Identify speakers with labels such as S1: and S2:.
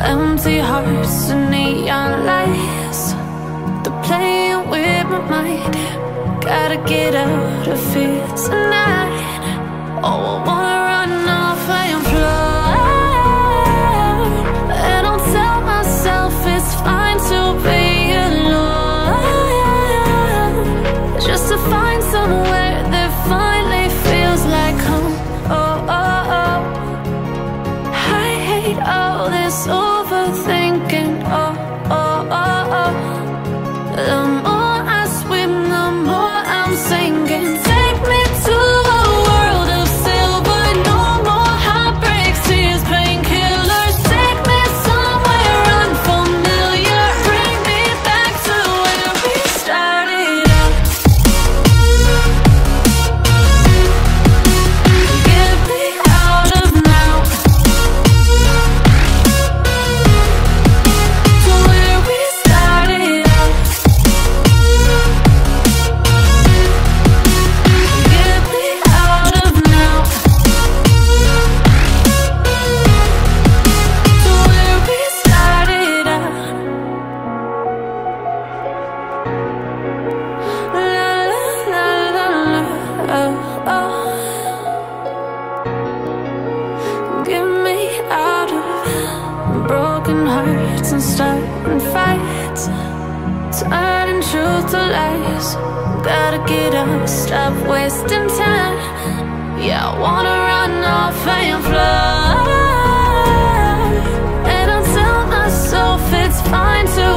S1: Empty hearts and neon lights, they're playing with my mind. Gotta get out of here tonight. Oh, I wanna run off and fly. And I'll tell myself it's fine to be alone, just to find somewhere that finally feels like home. Oh, oh, oh. I hate all this overthinking. Oh, oh, oh, oh. The more I swim, the more I'm sinking. Take me to a world of silver. No more heartbreaks, tears, painkillers. Take me somewhere unfamiliar. Bring me back to where we started out. Get me out of now, to where we started out. Get me out of now, to where we started out. La la la la la, oh, oh. Get me out of broken hearts and starting fights, turning truth to lies. Gotta get up, stop wasting time. Yeah, I wanna run off and fly. And I'll tell myself it's fine to